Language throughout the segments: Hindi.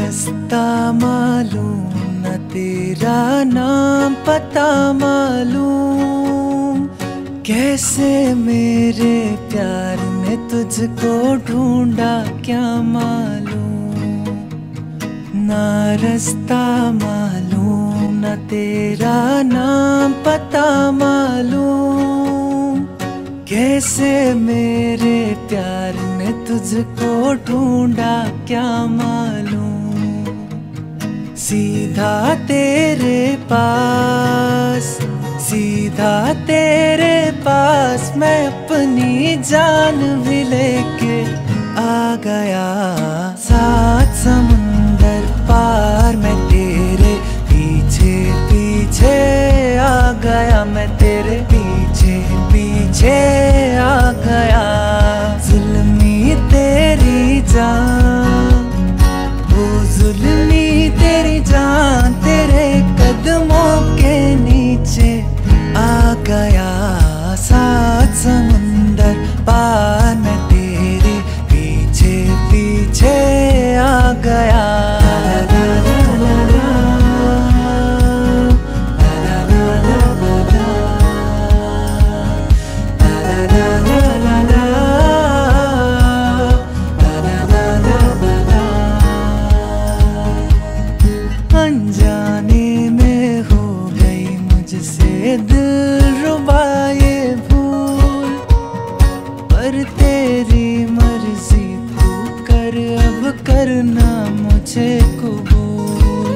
रास्ता मालूम न तेरा नाम पता मालूम, कैसे मेरे प्यार में तुझको ढूंढा क्या मालूम। ना रास्ता मालूम न तेरा नाम पता मालूम, कैसे मेरे प्यार में तुझको ढूंढा क्या मालूम। सीधा तेरे पास, सीधा तेरे पास मैं अपनी जान भी लेके आ गया। सात समुंदर पार मैं तेरे पीछे पीछे आ गया, मैं तेरे पीछे पीछे आ गया। जुल्मी तेरी जान, वो जुल्मी तेरी जान तेरे कदमों के नीचे आ गया। सात समुंदर पार मैं तेरे पीछे पीछे आ गया। अनजाने में हो गई मुझसे दिलरुबा ये भूल, पर तेरी मर्जी तू कर अब करना मुझे कबूल।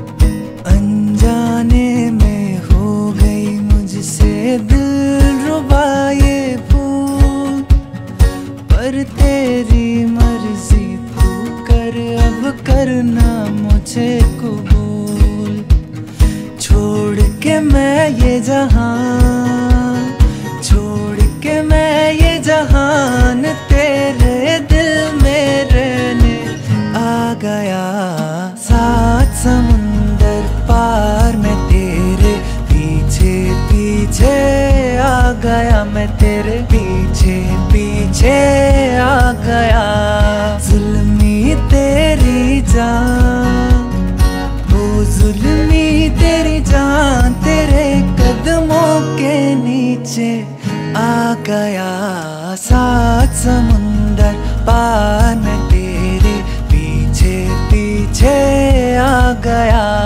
अनजाने में हो गई मुझसे दिलरुबा ये भूल, पर तेरी मर्जी तू कर अब करना मुझे कबूल। छोड़ के मैं ये जहान, छोड़ के मैं ये जहान तेरे दिल में रहने आ गया। सात समुंदर पार मैं तेरे पीछे पीछे आ गया, मैं तेरे पीछे पीछे आ गया। जुल्मी तेरी जान, वो जुल्मी तेरी जान तेरे कदमों के नीचे आ गया। सात समुंदर पार मैं तेरे पीछे पीछे आ गया।